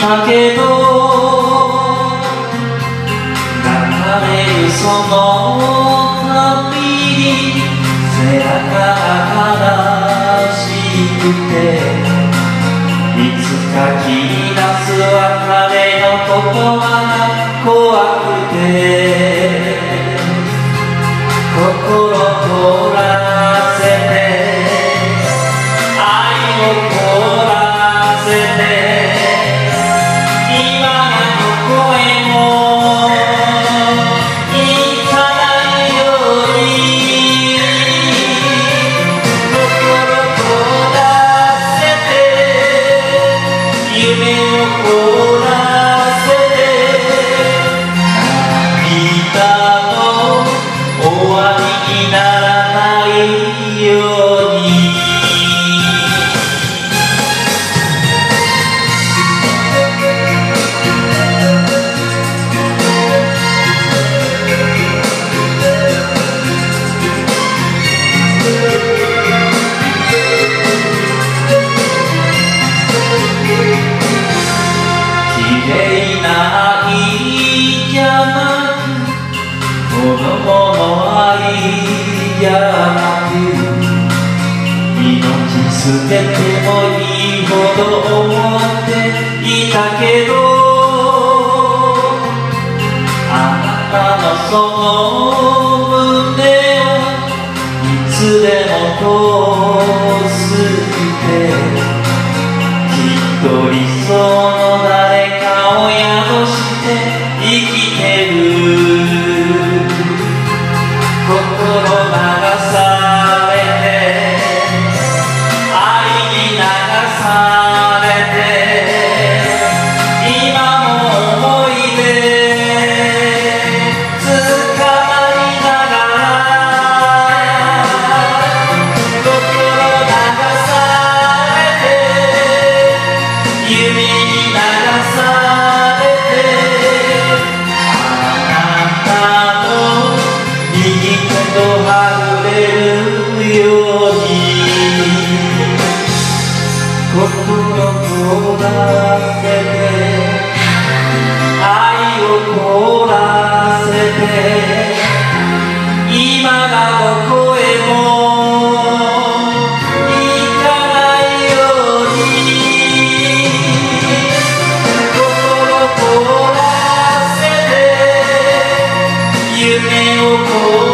たけど流れるその旅に背中が悲しくていつか切り出す別れの言葉が怖くて心凍らせて愛を凍らせて今の声もいかないように心凍らせて夢を凍らせて涙の終わりにならないように綺麗な愛じゃなく子供の愛じゃなく命捨ててもいいほど思っていたけどあなたのその胸をいつでも通すてきっと理想の誰かを宿して生きてる心流されて愛に流されて今も思い出つかまりながら心流されて夢に流されてあなたの右手とはぐれるように心凍らせて愛を凍らせて今がどこへも行かないように心凍らせて夢を凍らせて